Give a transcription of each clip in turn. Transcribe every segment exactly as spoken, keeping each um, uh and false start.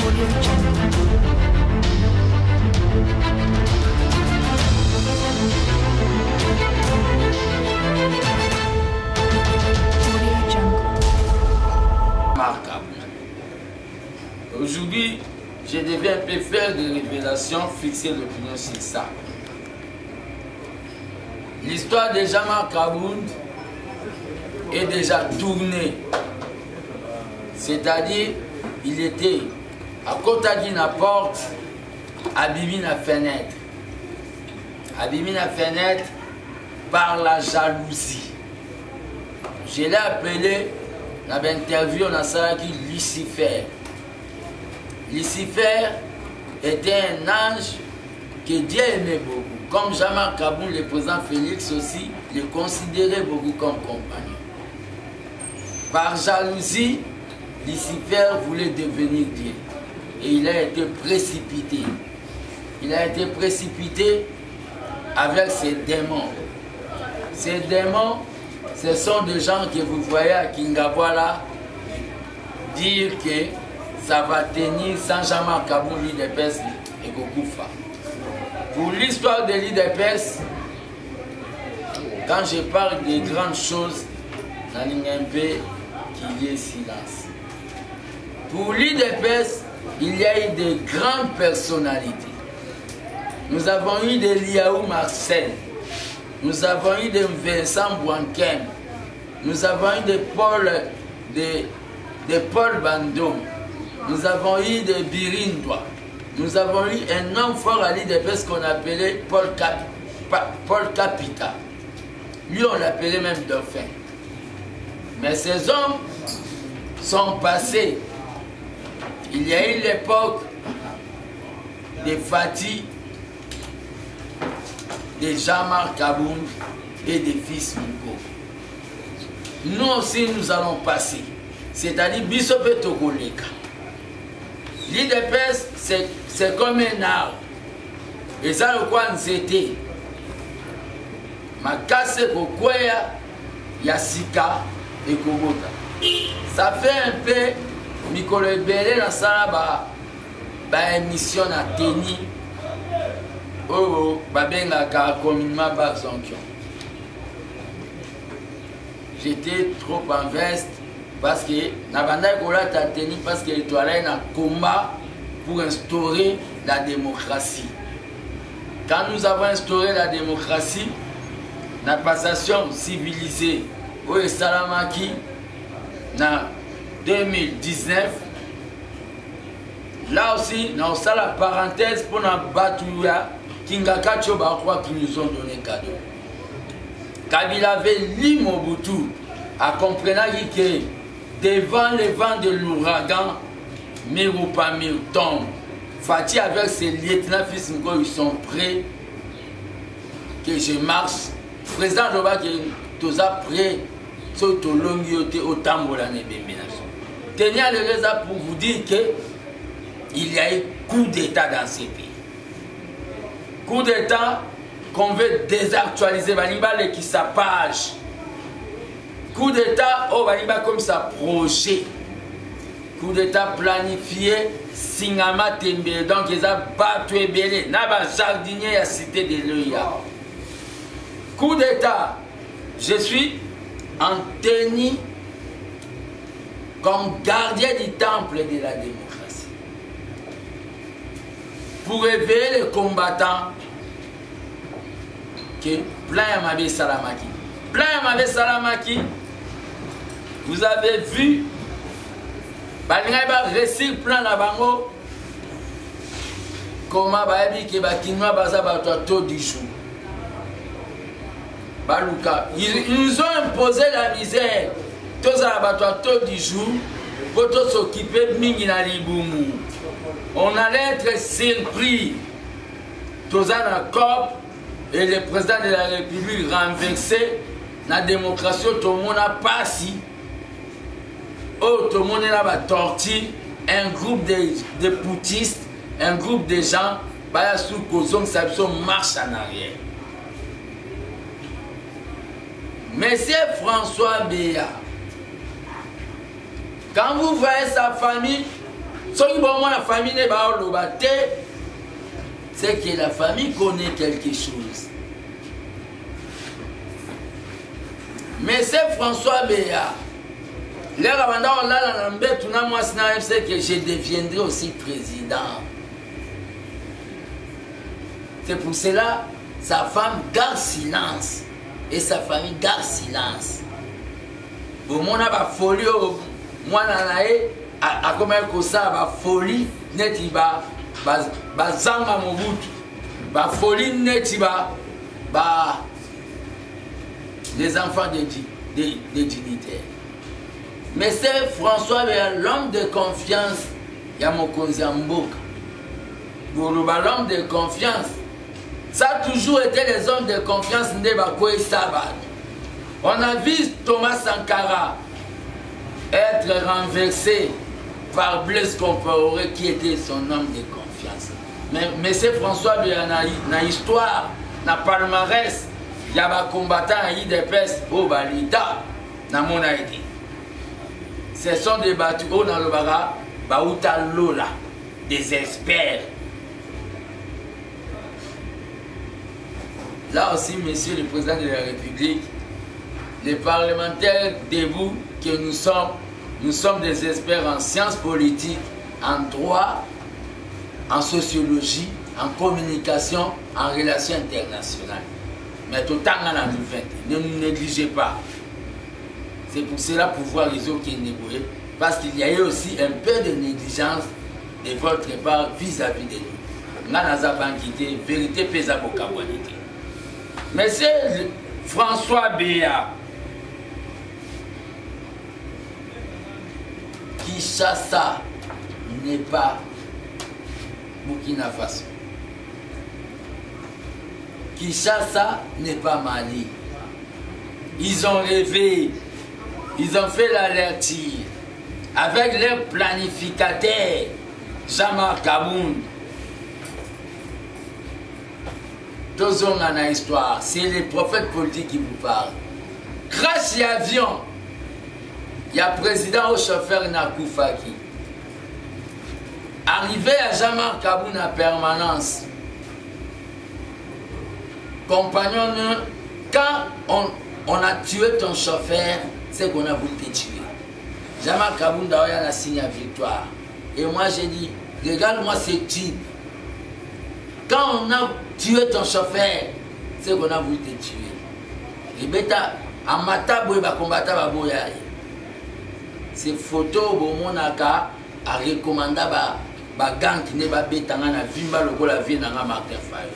Aujourd'hui, je devais un peu faire des révélations, fixer l'opinion sur ça. L'histoire de Jean-Marc Aboud est déjà tournée. C'est-à-dire, il était à côté d'une porte, abîmé la fenêtre. Abîmé la fenêtre par la jalousie. Je l'ai appelé dans l'interview, on a ça qui Lucifer. Lucifer était un ange que Dieu aimait beaucoup. Comme Jean-Marc Aboud, le président Félix aussi, le considérait beaucoup comme compagnon. Par jalousie, Lucifer voulait devenir Dieu. Et il a été précipité. Il a été précipité avec ses démons. Ces démons, ce sont des gens que vous voyez à Kingabwala dire que ça va tenir sans Jean-Marc Aboud, l'île de Perse et Gokoufa. Pour l'histoire de l'île de Perse, quand je parle des grandes choses, dans l'I N P, qu'il y ait silence. Pour l'île de Perse, il y a eu de grandes personnalités. Nous avons eu de Liaou Marcel, nous avons eu de Vincent Bouankem, nous avons eu de Paul, de, de Paul Bandom, nous avons eu de Birindois, nous avons eu un homme fort à l'île de Perse qu'on appelait Paul, Cap, Paul Capita. Lui, on l'appelait même Dauphin. Mais ces hommes sont passés. Il y a eu l'époque de Fatih, de Jean-Marc Aboud et des fils Mouko. Nous aussi, nous allons passer. C'est-à-dire, Bissope Togoleka. L'île de Perse, c'est comme un arbre. Et ça, le quoi nous était. Ma casse Kokwea, Yassika et Kogota. Ça fait un peu, Mikolo Ebele, dans ça, bah, émission à Teni. Oh, Babengaka, communément, Bazonkion. J'étais trop en veste parce que Nabanda Kola t'a tenu parce que l'étoile est un combat pour instaurer la démocratie. Quand nous avons instauré la démocratie, la passation civilisée au Salamaki en deux mille dix-neuf, là aussi, nous avons la parenthèse pour nous battre Kingaka Tchobakwa qui nous ont donné cadeau. Kabila avait lu Mobutu à comprendre que devant le vent de l'ouragan, Miroupamir tombe. Fatih avec ses lieutenants fils Ngo, ils sont prêts que je marche. Président Loba qui est prêt, c'est au long au Tambola Nebéménage. Tenez à l'heure pour vous dire qu'il y a eu coup d'État dans ces pays. Coup d'État qu'on veut désactualiser, Baliba qui sa page. Coup d'État, oh Baliba comme ça projet. Coup d'État planifié, Singama Tembe, donc ils ont battu Ebele, Naba jardinier à cité de l'Oya. Coup d'État, je suis en tenue comme gardien du temple de la démocratie. Pour réveiller les combattants, que plein Yamabé Salamaki. Plein Yamabé Salamaki, vous avez vu, Balinga récit plein la bango, comment Babi qui va kinwa baza bato du jour. Baluka, ils nous ont imposé la misère. Tous à bato du jour, pour tous s'occuper de Mingina Liboumou. On allait être surpris. Tous à la C O P et le président de la République renversé, la démocratie, tout le monde a passé. Oh, tout le monde a torti. Un groupe de, de poutistes, un groupe de gens, bah, sous Kozong, ça marche en arrière. Monsieur François Béa, quand vous voyez sa famille, Ce qui bon moi la famille n'est pas au lobaté, c'est que la famille connaît quelque chose. Mais c'est François Béa. Les Rwandais ont là dans tout moi c'est que je deviendrai aussi président. C'est pour cela sa femme garde silence et sa famille garde silence. Bon mon a ba folie moi nanae a comme un ça ba folie neti ba ba zanga mobutu ba folie neti ba ba les enfants de, de, de dignitaires. Mais c'est François l'homme de confiance Yamokonzi Mboka. Pour l'homme de confiance, ça a toujours été les hommes de confiance Ndebakoe Sabad. On a vu Thomas Sankara être renversé par Blaise Compaoré qui était son homme de confiance. Mais, mais c'est François dans l'histoire, dans le palmarès, il y a des combattants I D P S au Balita, dans mon Haïti. Ce sont des battus dans le bara, Baouta Lola, des experts. Là aussi, monsieur le président de la République, les parlementaires debout que nous sommes, nous sommes des experts en sciences politiques, en droit, en sociologie, en communication, en relations internationales. Mais tout le temps, ne nous négligez pas. C'est pour cela pouvoir réseau qui est négocié. Parce qu'il y a eu aussi un peu de négligence de votre part vis-à-vis de nous. Nanaza Bankité, vérité pesa bokabwanité. Monsieur François Béa, Kinshasa n'est pas Burkina Faso. Kinshasa n'est pas Mali. Ils ont rêvé, ils ont fait l'alertie avec leur planificateur, Jean-Marc Kabound. Deux hommes dans l'histoire, c'est les prophètes politiques qui vous parlent. Grâce à l'avion, il y a le président au chauffeur Nakoufaki. Arrivé à Jean-Marc Kabound en permanence, compagnon, quand on, on a tué ton chauffeur, c'est qu'on a voulu te tuer. Jean-Marc Kabound a signé la victoire. Et moi j'ai dit, regarde-moi ce type. Quand on a tué ton chauffeur, c'est qu'on a voulu te tuer. Et bêta, en matabou et combattant va boya. Ces photos, bon mon aka a recommandé ba gang qui n'est pas bêta na vimba le la vie na Martin Fayo.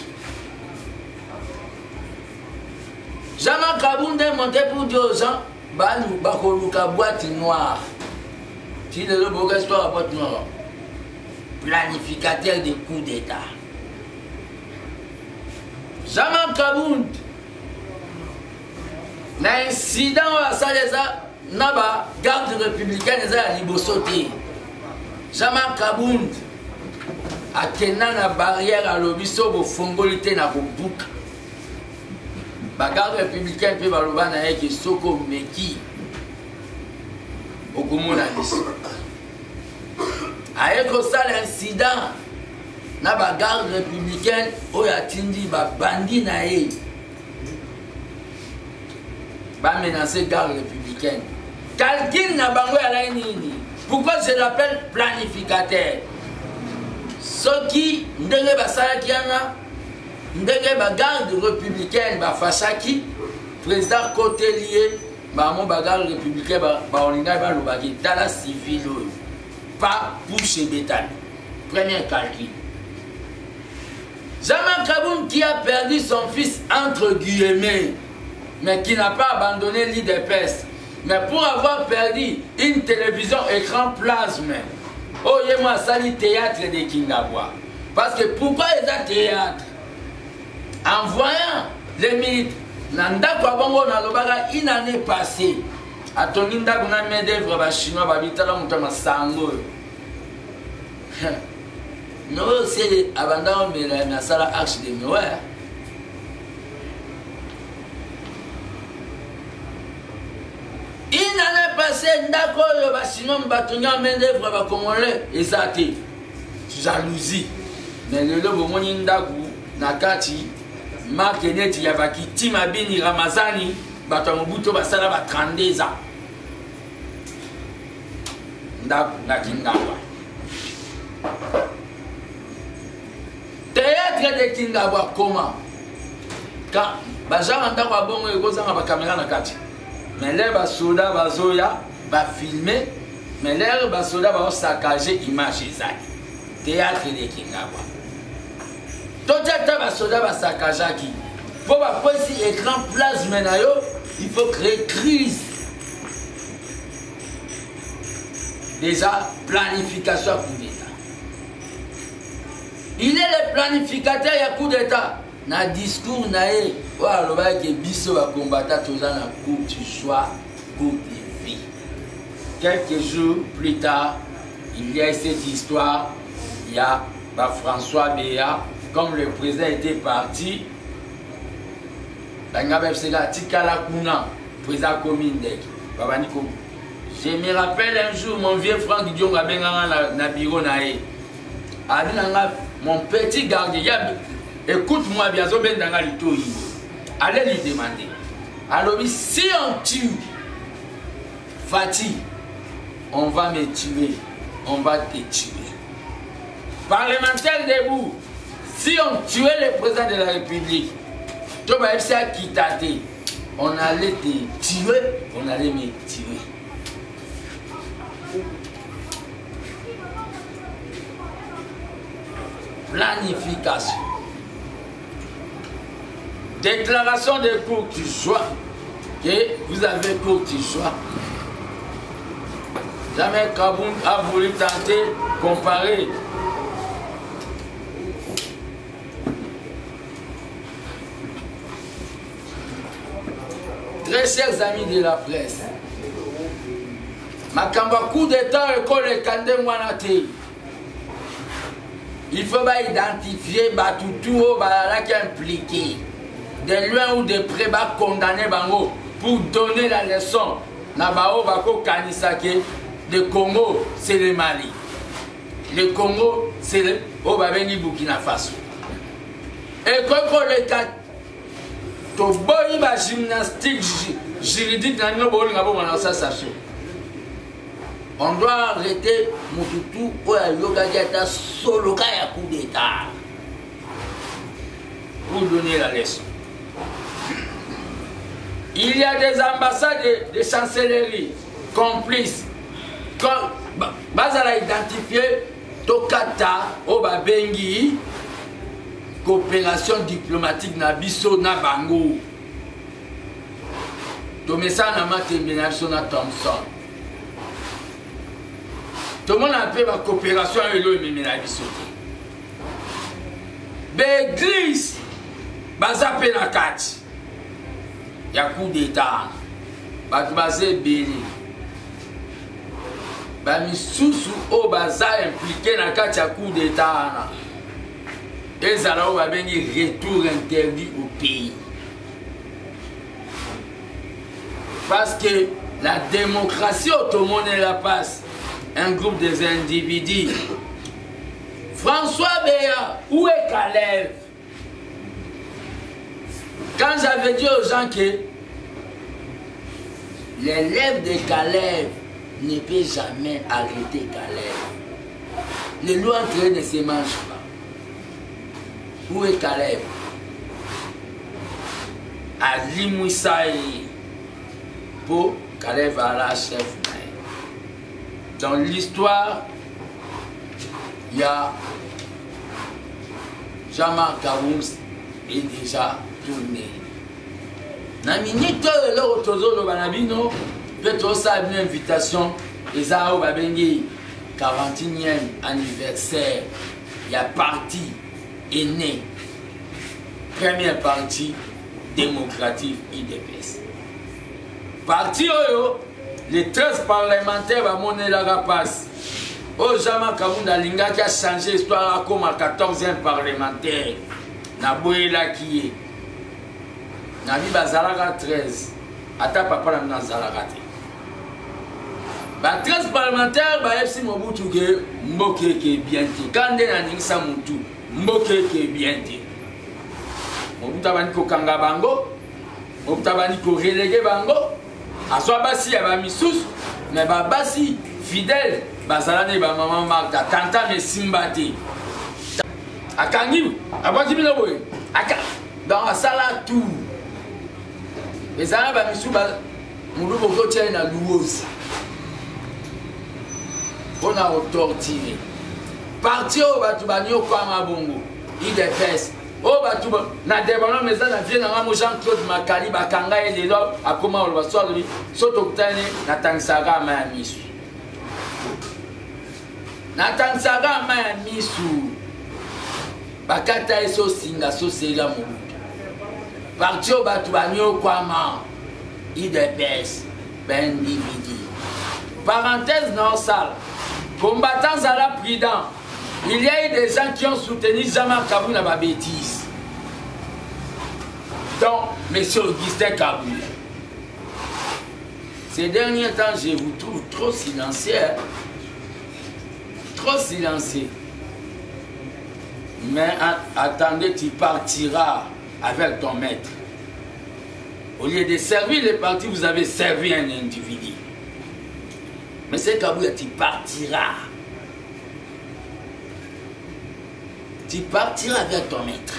Jean-Marc Kabound est monté pour dire aux gens, bah nous, bah qu'on boîte noire. Si le beau histoire à boîte noire. Planificateur des coups d'État. Jean-Marc Kabound, l'incident à ça les a, n'a garde républicaine les a libosoté. Jean-Marc Kabound a tenu la barrière à l'obiso pour fongolité na bouc. La garde républicaine peut baloba na yeke soko meki au Gomona. Avec ça l'incident na ba garde républicaine o ya tindi ba bandi na ye ba menacer garde républicaine. Calcul na bango ya la nini. Pourquoi je l'appelle planificateur? Ce qui ndenge ba sala kiana ndenge ba garde républicaine ba fachaki président côté lié ba mon ba garde républicaine ba ba olinga ba lobaki tala civil pas pour chez Bétal. Premier calcul. Jean-Marc Kabound qui a perdu son fils entre guillemets, mais qui n'a pas abandonné l'I D P S, mais pour avoir perdu une télévision écran plasma, oh y'a moi sali théâtre de Kingabwa. Parce que pourquoi ils ont théâtre? En voyant les militaires, Nanda Kwabongo Nalobaga une année passée, à ton inda kuna medevre chinois babitala mutama sango. Non, c'est abandon mais la sala axe de Noël. Une année passée. se ndako oyo basinon batongi en main d'œuvre bacongolais eza te jalousie mais lelo bomoni ndako na kati marke neti ya bakitima bini ramazani bato ya mobutu basala ba trente ans ndako na Kingabwa théâtre de Kingabwa comment quand bazanga ndako abongo ekozanga bakamera na kati mais les basoda bazoya bafilme mais les basoda bazosakaje image ezali théâtre de Kingabwa totata basoda basakajaki po bakwesi écran plasme na yo il faut créer crise déjà planification à coup d'état il est le planificateur ya coup d'état na discours na ye oyo alobaki biso bakombata toza na coup du choix coup de vie quelques jours plus tard il y a cette histoire il y a bah, François Béa comme le président était parti président commune je me rappelle un jour mon vieux Franck Dion a na bureau na ye mon petit gardien écoute-moi bien allez lui demander alors si on tue Fati on va me tuer on va te tuer parlementaire debout si on tuait le président de la République on allait te tuer on allait me tuer planification déclaration de cours du choix que vous avez cours du choix jamais Kaboun a voulu tenter comparer très chers amis de la presse makamba coup d'état école et kande mwanate il faut pas identifier Batutu qui est impliqué de loin ou de près ba condamner bango pour donner la leçon na bao bako kanisake le Congo c'est le Mali le Congo c'est le au babengi Burkina Faso et quand le cas to boy ba gymnastique juridique na no boli ngabo na ça ça on doit arrêter Mobutu ou à yoga diata solo kaya coup d'état pour donner la leçon. Il y a des ambassades de, de chancellerie complices comme bazala identifié tokata obabengi coopération diplomatique na biso na bango to mesa na matembe na biso na Thompson tout le monde a fait la coopération avec l'eau et la biso l'église baza pe na kati ya coup d'état bato baza ebele bamisusu oyo baza impliqué na kati ya coup d'état wana ezala oyo babengi retour interdit au pays parce que la démocratie automone la passe un groupe des individus. François Béa, où est Caleb? Quand j'avais dit aux gens que l'élève de Caleb ne peut jamais arrêter Caleb, les lois entre eux ne se mangent pas. Où est Caleb? Ali Moussaï pour Caleb à la chef. Dans l'histoire, il y a Jean-Marc Kaboums est déjà tourné. Na minute là au tozo lo banabino peut ça une invitation et ça au babengi quarantième anniversaire. Il y a parti est né. Première partie démocratique I D P S. Parti oyo les treize parlementaires vont monter la rapace. Oh, Jean-Marc Kabounda Linga qui a changé l'histoire comme à quatorzième parlementaire. Naboyela qui est. Nabi Bazalaga treize. Ata papa na Nazalaga. ba treize parlementaires ba F C Mobutu ke mboke ke bien te kande na ningisa mutu mboke ke bien te Mobutu abani ko kanga bango Mobutu abani ko reléguer bango aswa basi ya ba misusu mais ba basi fidèle bazalane ba maman Martha tanta me simbati akangi abaki bino boye aka dans la salle tout les arabes ba misu ba mulu boko tient na louose on a torturé parti au batu banyo kwa mabongo il est fesse au batu na débano mais ça na vie na mo Jean-Claude Makali bakanga elelo akoma olwa swali soto kutane na tansaka ma misu na tansaka ma misu bakata eso singa so sega Mobutu parti au batu banyo kwa ma il est fesse ben individu parenthèse dans salle combattants à la prudent. Il y a eu des gens qui ont soutenu Jean-Marc Kaboul dans ma bêtise. Donc, M. Augustin Kaboul. Ces derniers temps, je vous trouve trop silencieux. Trop silencieux. Mais attendez, tu partiras avec ton maître. Au lieu de servir les partis, vous avez servi un individu. Mais c'est Kaboul, tu partiras. Tu partiras avec ton maître.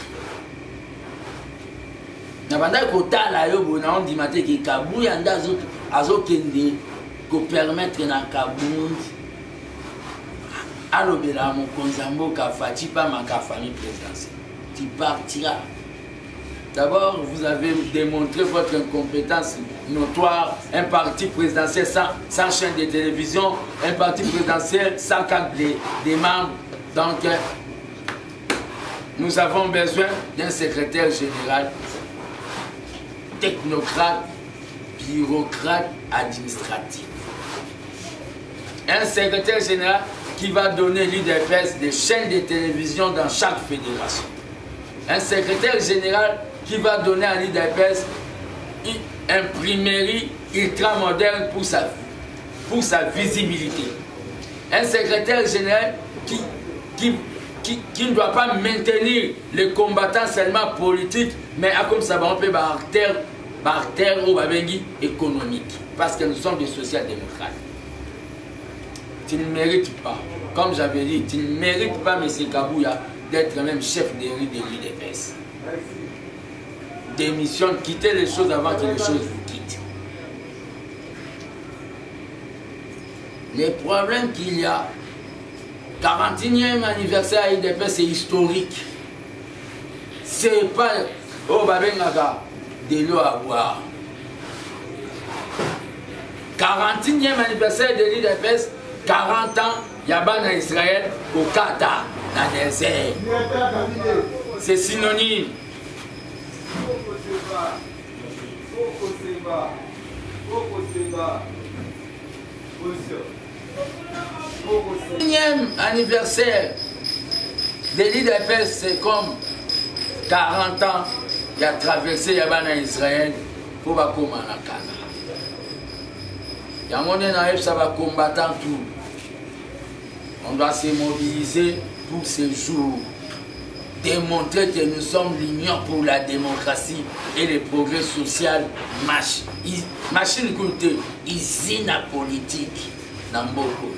Nabanda kota la yo bona on dit maté que Kaboul yanda azo azo kende ko permettre na Kaboul alobela mon konzambo ka fati pas ma ka famille présidentielle. Tu partiras. D'abord, vous avez démontré votre incompétence notoire. Un parti présidentiel sans, sans chaîne de télévision, un parti présidentiel sans cadre des, des membres. Donc, euh, nous avons besoin d'un secrétaire général, technocrate, bureaucrate, administratif. Un secrétaire général qui va donner l'U D P S des chaînes de télévision dans chaque fédération. Un secrétaire général qui va donner à l'I D P S une imprimerie ultra-moderne pour sa, pour sa visibilité. Un secrétaire général qui, qui, qui, qui ne doit pas maintenir les combattants seulement politiques, mais comme ça va on peut barter au babengi économique. Parce que nous sommes des social-démocrates. Tu ne mérites pas, comme j'avais dit, tu ne mérites pas, M. Kabouya, d'être même chef de l'U D P S. Démissionne, quittez les choses avant que les choses vous quittent. Les problèmes qu'il y a, quarantième anniversaire à l'U D P S, c'est historique. C'est pas oh babengaga de l'eau à boire. quarantième anniversaire de l'U D P S, quarante ans, Yaban à Israël, au Qatar, dans le désert. C'est synonyme. Unième anniversaire de l'I D P S, c'est comme quarante ans qui a traversé Yaban à Israël pour Bakoma na Kana. Yamone na ça va combattre tout. On doit se mobiliser tous ces jours. Démontrer que nous sommes l'union pour la démocratie et le progrès social. Mach, machine culture, usine politique, Namboko.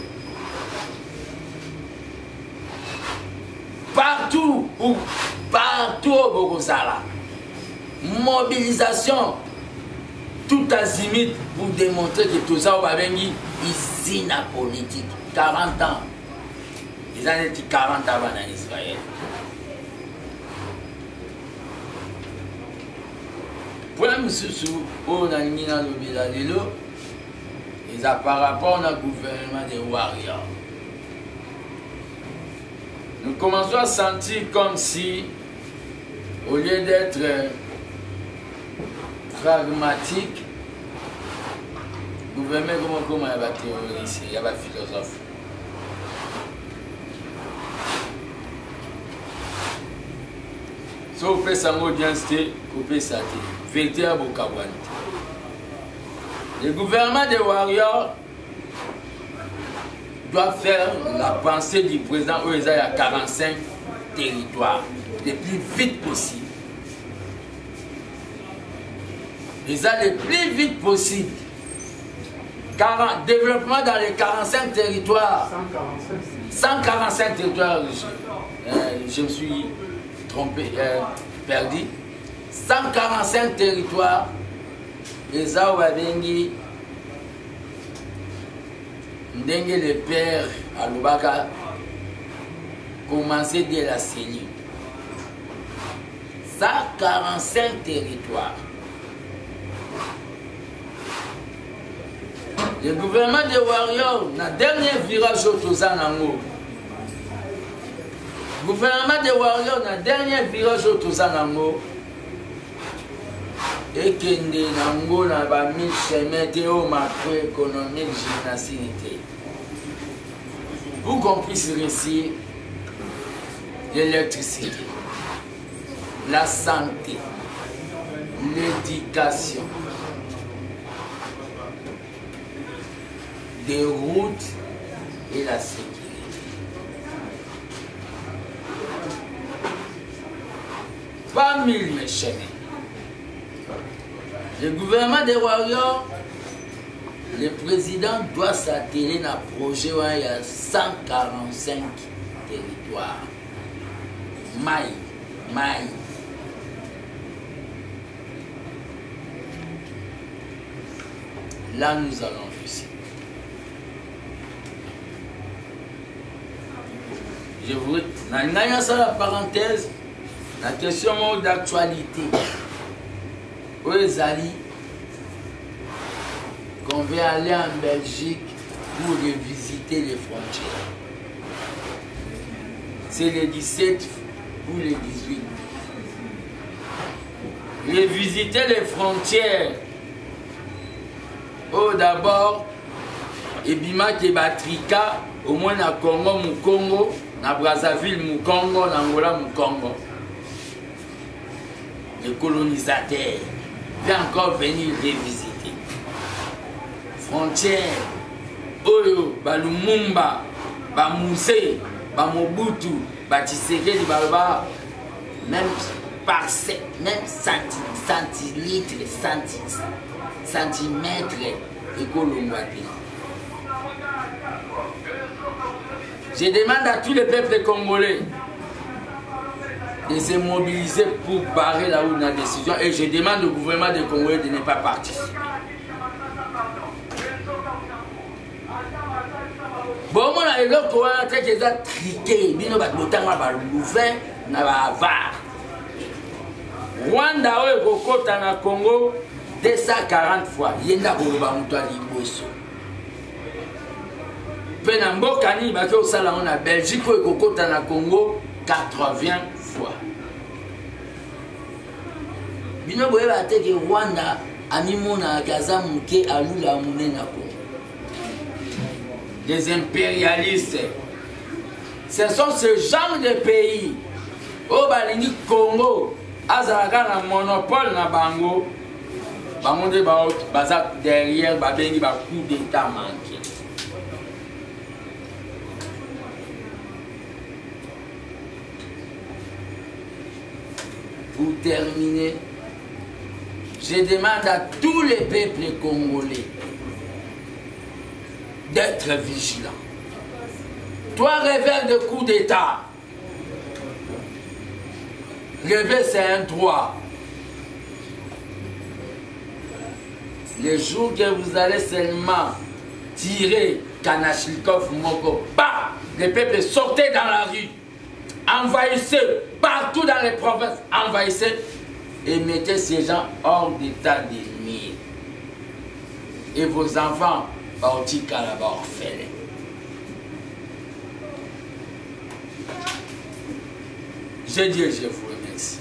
Partout, où, partout au Bogosala. Mobilisation, tout azimut pour démontrer que tout ça va venir usine politique. quarante ans. Ils ont été quarante ans en Israël. Problème sous on a mis dans le bilan et ça par rapport au gouvernement des warriors. Nous commençons à sentir comme si, au lieu d'être pragmatique, le gouvernement comment il y a des théoristes, il y a des philosophes. So pe sango dianste couper sa tête. Vérité à Bokawante. Le gouvernement des warriors doit faire la pensée du président où il y a quarante-cinq territoires, le plus vite possible. Ils ont le plus vite possible. quarante, développement dans les quarante-cinq territoires. cent quarante-cinq territoires. Je, euh, je me suis trompé, euh, perdu. cent quarante-cinq territoires. Les Aouabengi, Ndengue le père à Lubaka, commencé dès la cellule. cent quarante-cinq territoires. Le gouvernement de Warriors, dans le dernier virage au Tozanango. Le gouvernement de Warriors, dans le dernier virage au Tozanango. Et qu'il y a mille chemins au macroéconomique gymnastique. Vous qu'on puisse réussir l'électricité, la santé, l'éducation, des routes et la sécurité. Pas mille mes chemins. Le gouvernement des Warriors, le président doit s'atteler dans le projet où il y a cent quarante-cinq territoires. Maï, maï. Là, nous allons réussir. Je voudrais, dans ça la parenthèse, la question d'actualité. Où est Ali qu'on veut aller en Belgique pour revisiter les frontières. C'est le dix-sept ou le dix-huit. Revisiter les frontières. Oh, d'abord, Ebima Kebatrika, au moins na Congo, mu Congo, na Brazzaville, mu Congo, na Angola, mu Congo. Les colonisateurs vont encore venir revisiter. Frontières, Oyo, Balumumba, Bamoussé, Bamobutu, Batisségué, Balba, même par même centi, centilitres, centi, centimètres et Colombati. Je demande à tous les peuples congolais de se mobiliser pour barrer la route de la décision et je demande au gouvernement de Congolais de ne pas participer. Bon, moi, je vais vous dire que triqué, je vais vous dire Rwanda est na Congo deux cent quarante fois. Il y a un peu de Mboka ni baki osala na Belgique ko ekokota na Congo quatre-vingts fois. Bino boye ba te ke Rwanda amimona kaza muke alula mune na Congo. Des impérialistes. Ce sont ce genre de pays au balingi Congo azalaka na monopole na bango. Bango de ba baza derrière ba bengi ba coup d'état manqué. Pour terminer, je demande à tous les peuples congolais d'être vigilants. Toi, rêveur de coup d'État, rêver c'est un droit. Le jour que vous allez seulement tirer Kanachnikov Moko, bah, les peuples sortez dans la rue. Envahissez partout dans les provinces, envahissez et mettez ces gens hors d'état de nuire. Et vos enfants, partis Kalaba orphelins. Je dis, je vous remercie.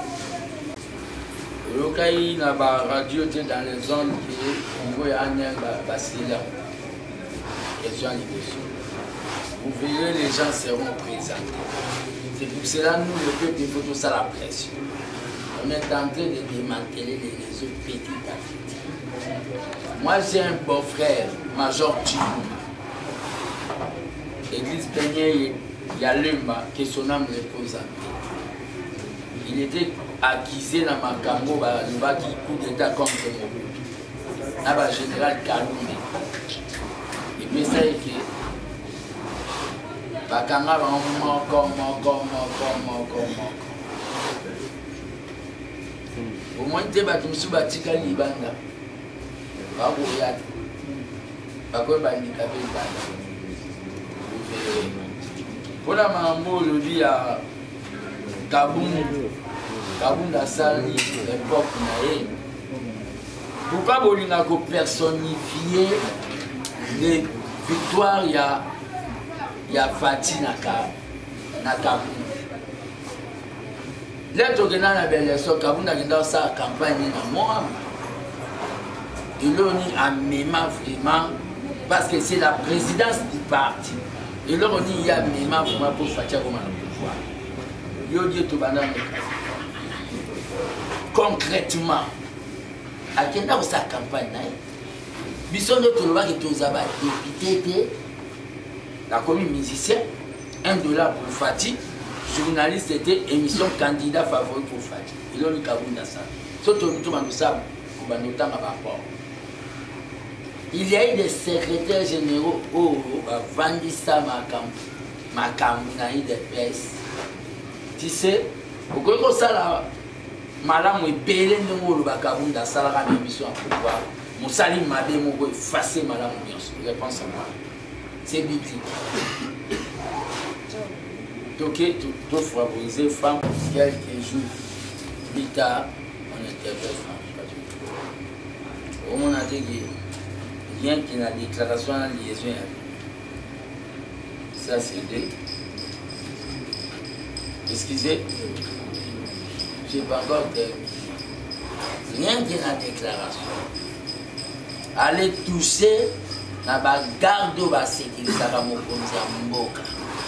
Locaï n'a pas radio dans les zones qui ont un vous verrez, les gens seront présentés. C'est pour cela que nous, le peuple, il faut tout ça la pression. On est en train de démanteler les réseaux petit à petit. Moi, j'ai un beau-frère, Major Chibuma. l'église peignait Yalemba, que son âme repose en paix. Il était accusé dans Makambo, qui coup d'état contre Mobutu. Là, le général Kalumbi. Et puis ça est que Bakanga va encore, encore, encore, encore, encore. Au moins, tu vas te battre Libanda. Va vous regarder. Va vous handicapé Libanda. Pour la mambo, aujourd'hui, il y a Kaboum. Kaboum a sali l'époque. Pourquoi vous avez personnifié les victoires? Il y a il y a Fati na Kaboum. Là, tu as na l'élection, Kaboum a dans sa campagne na moi. Et là, on a même vraiment, parce que c'est la présidence du parti. Et là, on y a même vraiment pour Fati comme le pouvoir. Yo dit tout le monde. Concrètement, à quel moment sa campagne? Bisson de Toloba qui est aux député. La commune musicien, un dollar pour Fati, journaliste était émission candidat favori pour Fati. Il a eu Kaboum dans ça. Il y a eu des secrétaires généraux au Vandissa Makamounaï de presse. Tu sais, au Congo, ça là, madame est belle de le Kaboum dans ça, la émission à pouvoir. Moussalim m'a dit, mon goût effacer madame Nyos. Réponse à moi. C'est biblique. Donc, tout favoriser les femmes, quelques jours plus tard, on interpelle femmes. Au moins, on a dit que rien qu'il y ait une déclaration en liaison, ça c'est deux. Excusez, je n'ai pas encore terminé. Rien qu'il y ait une déclaration. Allez toucher. Na ba gardo ba sécurité mokonzi ya mboka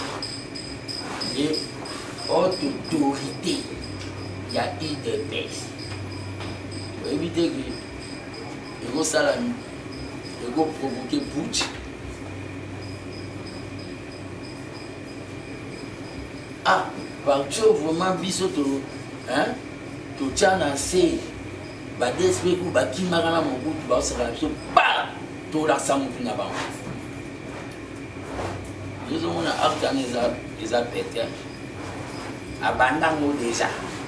et haute autorité ya I D P S pour éviter que ego sala ego provoquer putsch. Ah par Dieu vraiment biso to hein to tchana se ba despe ku ba kimaka na mobutu ba sala biso ba tout la sang pour n'a pas. Nous avons organisé les appétits. Abandonnons déjà.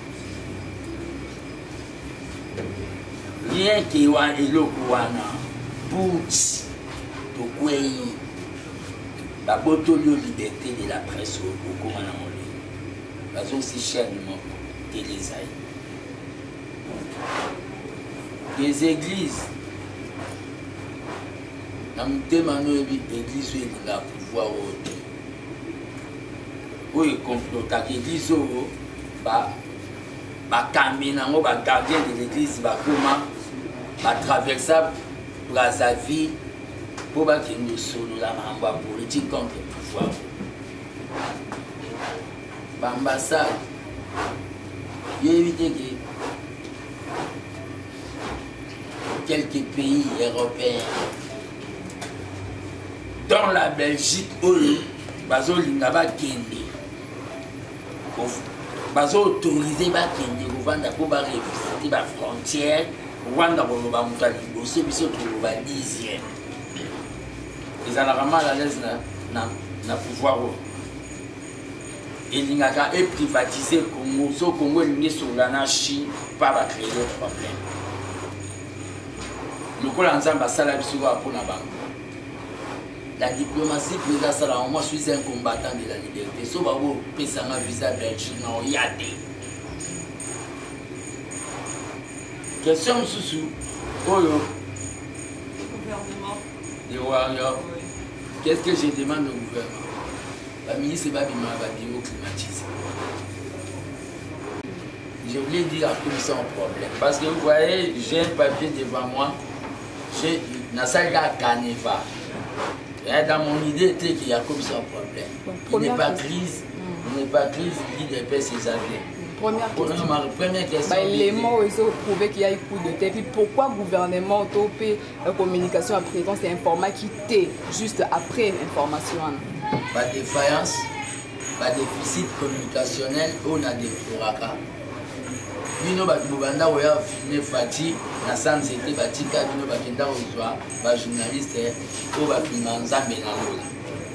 Rien qui est et le Kouana, Bouts, Tokwei, la botolio liberté de la presse au Kouana Molé. Parce aussi chèrement télésaï. Des églises. Je demande l'église où a pouvoir. Où il complote l'église où les gardiens de l'église vont traverser la vie pour qu'ils nous soient la politique contre le pouvoir. L'ambassade, il a évité que quelques pays européens, dans la Belgique, où bazo lingaba kende, bazo autorisé ba kende Rwanda pour ba revisiter ba frontière, Rwanda pour ba mutali, aussi biso pour ba dixième. Ils ont vraiment à l'aise na na na pouvoir. Et l'ingaka est privatisé Congo, so Congo est mis sur la Chine, pas va créer des problèmes. Le col ensemble sala biso pour na banque. La diplomatie présente ça, moi je suis un combattant de la liberté. Si vous avez un visa belge, il y a des questions sous Oyo. Les warriors. Qu'est-ce que je demande au gouvernement? La ministre Babima va dire climatisé. Je voulais dire à tout ça un problème. Parce que vous voyez, j'ai un papier devant moi. J'ai une salle de Caneva. Dans mon idée, était qu'il y a comme ça un problème. Il n'est pas crise, il n'est pas crise, il ne pas ses avis. Première question. Ma première question. Bah, les mots, ils ont prouvé qu'il y a eu coup de tête. Puis pourquoi le gouvernement a la communication à présent, c'est un format qui était juste après l'information? pas défaillance, pas déficit communicationnel, on a des pouraka. Bino ba banda oya filmer Fati na sans été batika bino ba kenda ozwa ba journaliste o ba filmer nzambe na lola.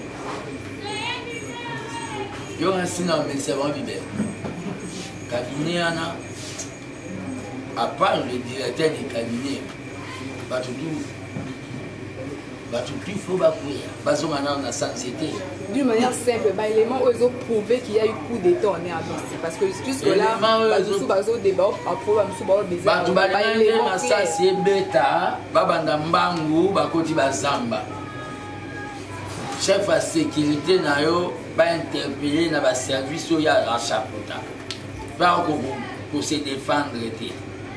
Yo ainsi na mais c'est bon bibé. Cabinet ana à part le directeur du cabinet ba tout bah tout il faut bah courir parce qu'on a sans été d'une manière simple bah élément ils ont prouvé qu'il y a eu coup d'état en R D C parce que jusque là bah sous bah au débat après bah sous bah baiser bah tout bah élément ça c'est bêta bah banda mbangu bah koti bah zamba chef à sécurité na yo bah interpeller na bah service yo ya rachapota bah pour se défendre été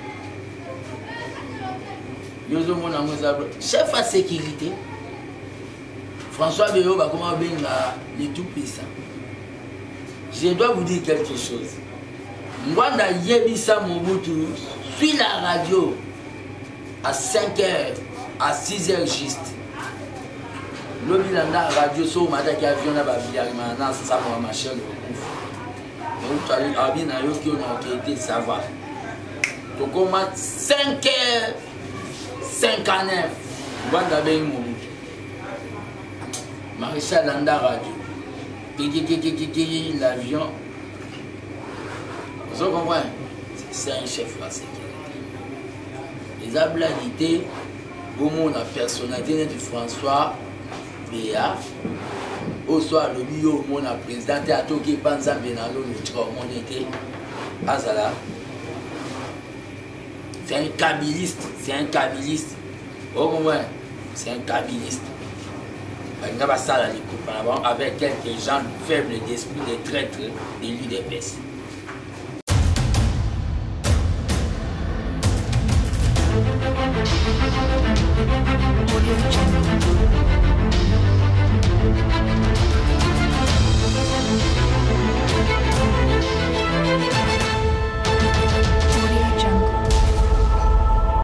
chef à sécurité François Béo va comment benga les tout puissants. Je dois vous dire quelque chose. Moi Yebisa Mobutu suis la radio à cinq heures à six heures juste. L'Obilanda radio so mata qui avion na ba biarima na ça moi ma chère donc tu as abi na yo qui on a été ça va. Donc on mat cinq heures cinquante-neuf, Wanda Ben Mobutu. Maréchal Landa Radio. L'avion. Vous comprenez? C'est un chef de la sécurité. Les habladités, au monde la personnalité de François Béa, au soir le bio, au monde la présidente, à Toki Panza Benalo, le trois monde était Azala. C'est un kabiliste, c'est un kabiliste. Au moins, c'est un kabiliste. Avec quelques gens faibles d'esprit, des traîtres, des l'U D P S.